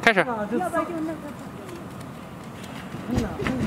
开始。 要不然就那个。